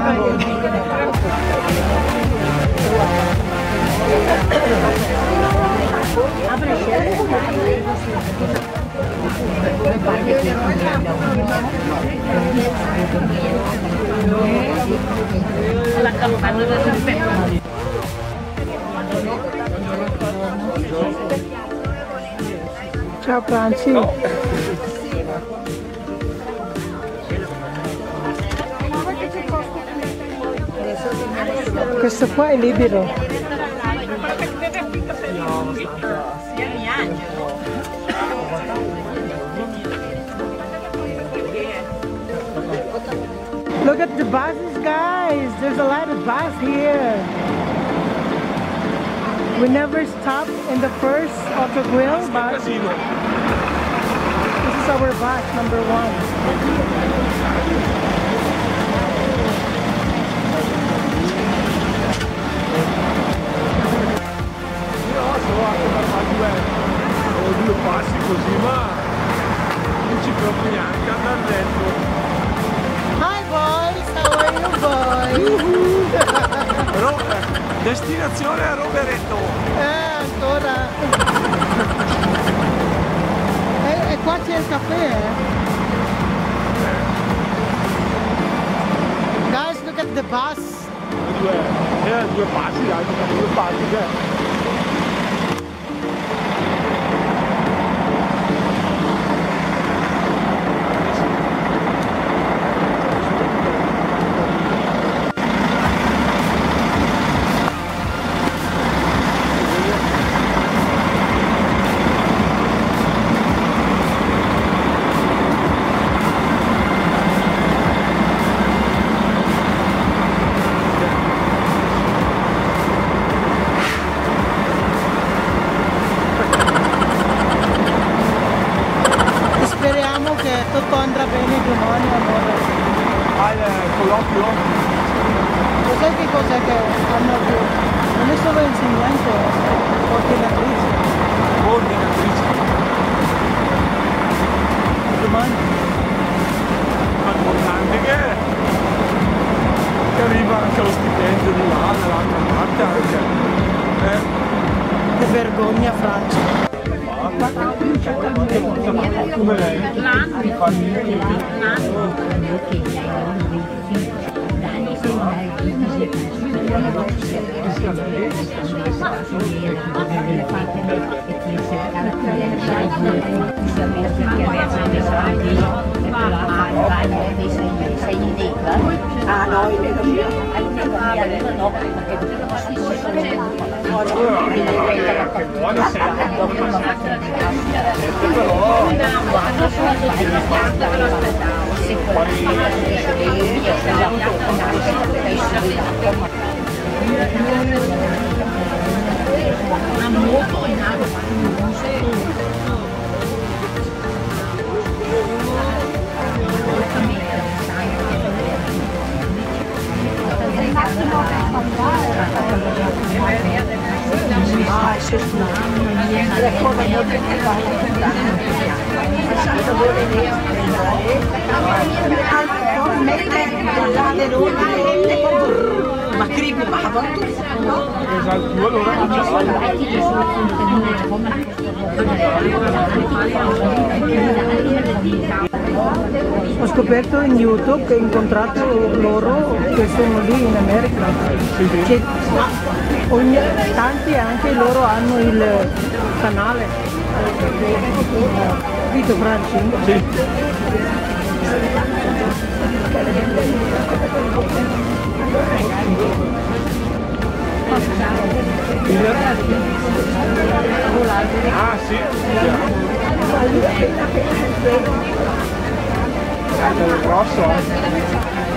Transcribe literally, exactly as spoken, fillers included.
La campana del rispetto. Ciao Franci. Questo qua è libero. Look at the buses, guys. There's a lot of bus here. We never stopped in the first Autogrill, but this is our bus, number one. Due passi così, ma non ci proprio neanche andare dentro. Hi boys, how are you boys? Però eh, destinazione a Rovereto. Eh, ancora. e, e qua c'è il caffè, eh? Guys, look at the bus. Due, eh, due passi, dai, due passi, eh. Speriamo che tutto andrà bene domani, amore. Ah, il colloquio? Cos'è che cos'è che hanno più? Non è solo insegnante, ordinatrice. Ordinatrice. Domani. Ma importante che, che arriva anche lo stipendio di là, dall'altra parte anche. Eh? Che vergogna, Francia. Come lei? Ah no, io vedo io. No, perché Che buona sei. una moto in acqua, non so. Ah, c'è una cosa molto ma crepi ma Esatto, allora Ho scoperto in YouTube che ho incontrato loro che sono lì in America. Che ogni, tanti anche loro hanno il canale. Vito Franci? sì. Ah sì, è grosso.